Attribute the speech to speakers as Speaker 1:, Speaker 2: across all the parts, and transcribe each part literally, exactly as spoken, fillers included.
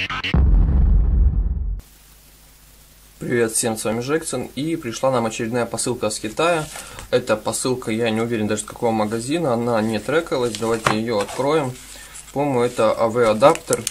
Speaker 1: Привет всем, с вами Джексон, и пришла нам очередная посылка с Китая. Эта посылка, я не уверен даже с какого магазина, она не трекалась, давайте ее откроем. По-моему, это эй ви адаптер,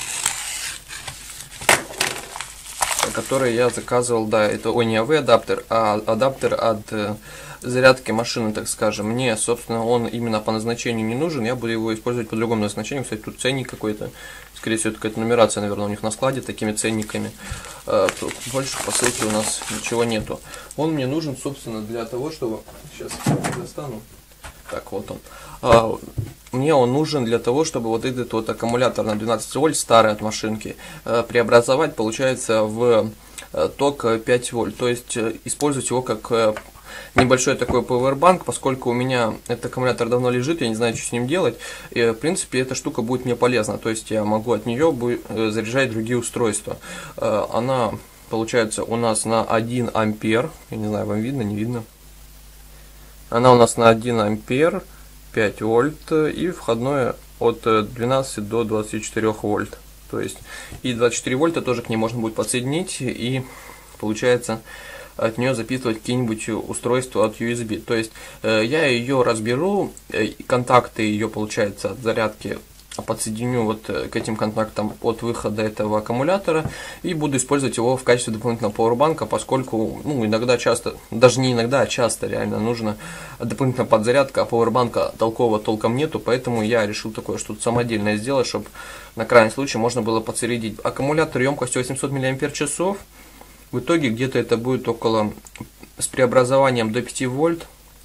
Speaker 1: который я заказывал, да, это, ой, не эй ви адаптер, а адаптер от э, зарядки машины, так скажем. Мне, собственно, он именно по назначению не нужен, я буду его использовать по другому назначению. Кстати, тут ценник какой-то, скорее всего, это какая-то нумерация, наверное, у них на складе такими ценниками. Э, больше по ссылке у нас ничего нету. Он мне нужен, собственно, для того, чтобы... Сейчас достану. Так, вот он. А, мне он нужен для того, чтобы вот этот вот аккумулятор на двенадцать вольт, старый от машинки, э, преобразовать, получается, в э, ток пять вольт. То есть э, использовать его как э, небольшой такой пауэрбанк, поскольку у меня этот аккумулятор давно лежит, я не знаю, что с ним делать. И, в принципе, эта штука будет мне полезна. То есть я могу от нее э, заряжать другие устройства. Э, она, получается, у нас на один ампер. Я не знаю, вам видно, не видно. Она у нас на один ампер, пять вольт и входное от двенадцати до двадцати четырёх вольт. То есть и двадцать четыре вольта тоже к ней можно будет подсоединить, и получается от нее записывать какие-нибудь устройства от ю эс би. То есть э, я ее разберу, э, контакты ее, получается, от зарядки подсоединю вот к этим контактам от выхода этого аккумулятора и буду использовать его в качестве дополнительного пауэрбанка, поскольку, ну, иногда часто, даже не иногда, а часто реально нужно дополнительная подзарядка, а пауэрбанка толкового толком нету, поэтому я решил такое что-то самодельное сделать, чтобы на крайний случай можно было подзарядить. Аккумулятор емкостью восемьсот миллиампер-часов, в итоге где-то это будет около, с преобразованием до пяти вольт,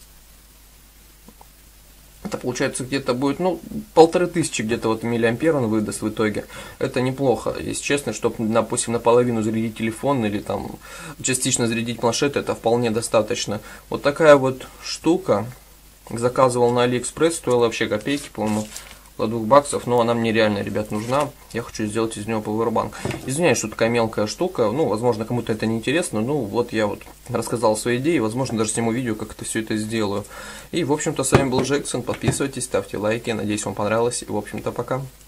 Speaker 1: это получается где-то будет, ну, полторы тысячи где-то вот миллиампер он выдаст в итоге. Это неплохо, если честно, чтобы, допустим, наполовину зарядить телефон или там частично зарядить планшет, это вполне достаточно. Вот такая вот штука, заказывал на Алиэкспресс, стоила вообще копейки, по-моему, до двух баксов, но она мне реально, ребят, нужна. Я хочу сделать из него пауэрбанк. Извиняюсь, что такая мелкая штука, ну, возможно, кому-то это не интересно, ну, вот я вот рассказал свои идеи, возможно, даже сниму видео, как это все это сделаю. И, в общем-то, с вами был Джексон, подписывайтесь, ставьте лайки, надеюсь, вам понравилось, и, в общем-то, пока.